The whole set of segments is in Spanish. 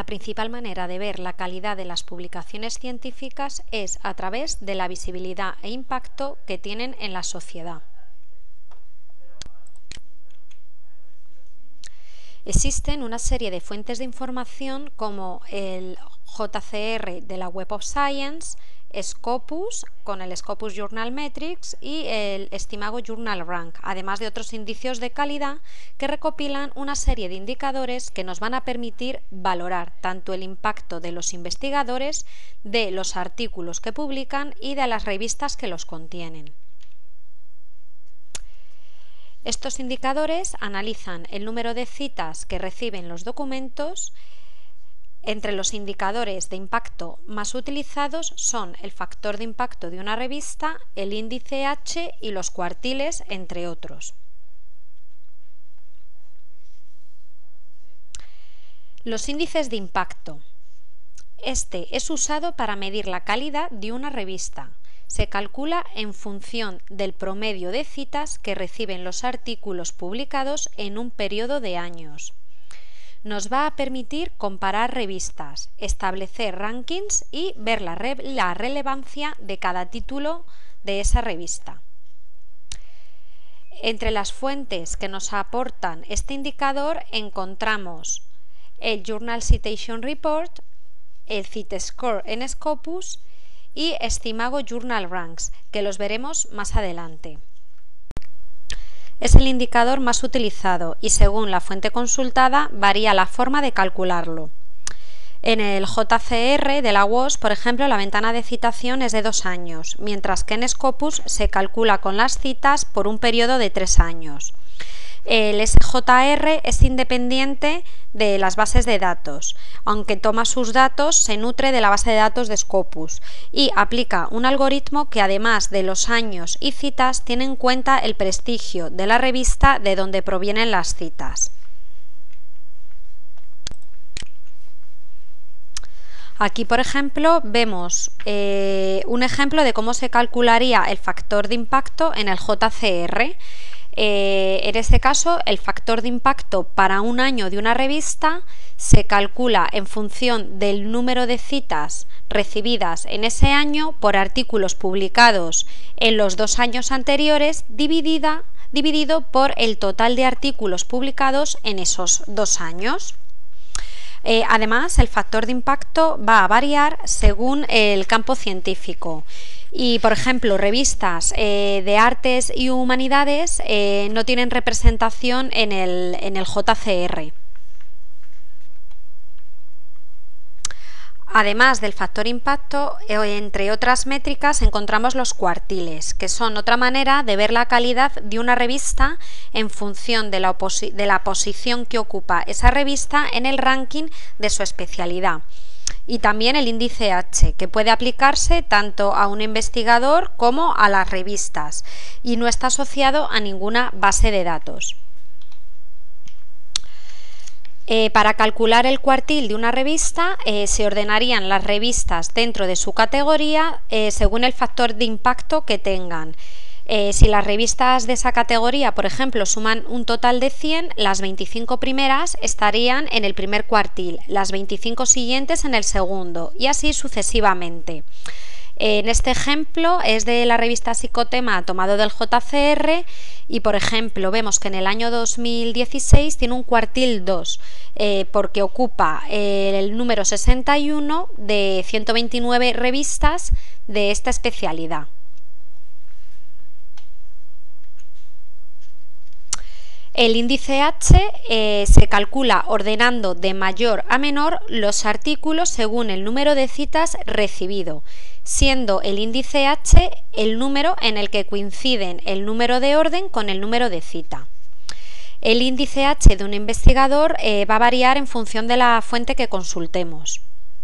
principal manera de ver la calidad de las publicaciones científicas es a través de la visibilidad e impacto que tienen en la sociedad. Existen una serie de fuentes de información como el JCR de la Web of Science, Scopus con el Scopus Journal Metrics y el Estimago Journal Rank, además de otros indicios de calidad que recopilan una serie de indicadores que nos van a permitir valorar tanto el impacto de los investigadores, de los artículos que publican y de las revistas que los contienen. Estos indicadores analizan el número de citas que reciben los documentos. Entre los indicadores de impacto más utilizados son el factor de impacto de una revista, el índice H y los cuartiles, entre otros. Los índices de impacto. Este es usado para medir la calidad de una revista. Se calcula en función del promedio de citas que reciben los artículos publicados en un periodo de años. Nos va a permitir comparar revistas, establecer rankings y ver la relevancia de cada título de esa revista. Entre las fuentes que nos aportan este indicador encontramos el Journal Citation Report, el CiteScore en Scopus y Estimago Journal Ranks, que los veremos más adelante. Es el indicador más utilizado y según la fuente consultada varía la forma de calcularlo. En el JCR de la WOS, por ejemplo, la ventana de citación es de 2 años, mientras que en Scopus se calcula con las citas por un periodo de 3 años. El SJR es independiente de las bases de datos, aunque toma sus datos, se nutre de la base de datos de Scopus y aplica un algoritmo que además de los años y citas tiene en cuenta el prestigio de la revista de donde provienen las citas. Aquí, por ejemplo, vemos un ejemplo de cómo se calcularía el factor de impacto en el JCR. En este caso, el factor de impacto para un año de una revista se calcula en función del número de citas recibidas en ese año por artículos publicados en los 2 años anteriores dividido por el total de artículos publicados en esos 2 años. Además, el factor de impacto va a variar según el campo científico. Y, por ejemplo, revistas de artes y humanidades no tienen representación en el JCR. Además del factor impacto, entre otras métricas encontramos los cuartiles, que son otra manera de ver la calidad de una revista en función de la posición que ocupa esa revista en el ranking de su especialidad. Y también el índice H, que puede aplicarse tanto a un investigador como a las revistas y no está asociado a ninguna base de datos. Para calcular el cuartil de una revista se ordenarían las revistas dentro de su categoría según el factor de impacto que tengan. Si las revistas de esa categoría, por ejemplo, suman un total de 100, las 25 primeras estarían en el primer cuartil, las 25 siguientes en el segundo y así sucesivamente. En este ejemplo es de la revista Psicotema tomado del JCR y, por ejemplo, vemos que en el año 2016 tiene un cuartil 2 porque ocupa el número 61 de 129 revistas de esta especialidad. El índice H se calcula ordenando de mayor a menor los artículos según el número de citas recibido, siendo el índice H el número en el que coinciden el número de orden con el número de cita. El índice H de un investigador va a variar en función de la fuente que consultemos.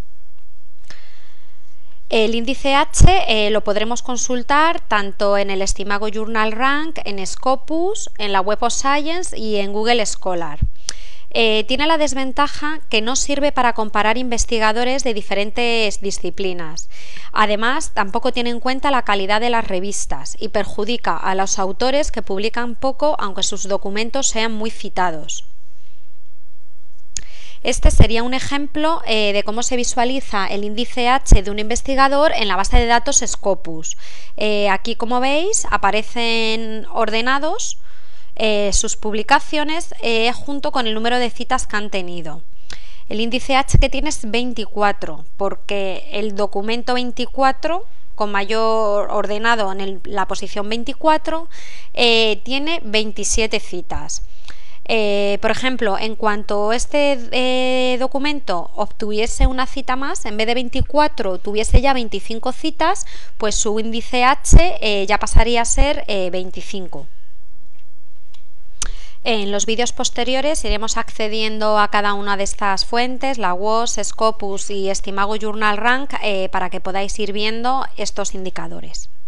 El índice H lo podremos consultar tanto en el Estimago Journal Rank, en Scopus, en la Web of Science y en Google Scholar. Tiene la desventaja que no sirve para comparar investigadores de diferentes disciplinas. Además, tampoco tiene en cuenta la calidad de las revistas y perjudica a los autores que publican poco aunque sus documentos sean muy citados. Este sería un ejemplo de cómo se visualiza el índice H de un investigador en la base de datos Scopus. Aquí, como veis, aparecen ordenados sus publicaciones junto con el número de citas que han tenido. El índice H que tiene es 24, porque el documento 24, con mayor ordenado en la posición 24, tiene 27 citas. Por ejemplo, en cuanto este documento obtuviese una cita más, en vez de 24 tuviese ya 25 citas, pues su índice H ya pasaría a ser 25. En los vídeos posteriores iremos accediendo a cada una de estas fuentes, la WOS, Scopus y Estimago Journal Rank, para que podáis ir viendo estos indicadores.